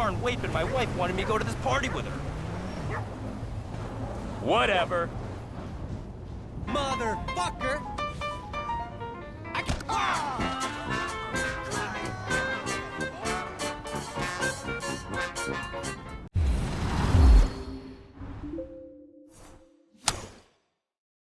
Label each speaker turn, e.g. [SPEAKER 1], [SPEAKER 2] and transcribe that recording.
[SPEAKER 1] darn wape and my wife wanted me to go to this party with her. Whatever.
[SPEAKER 2] Motherfucker! I can... Ah!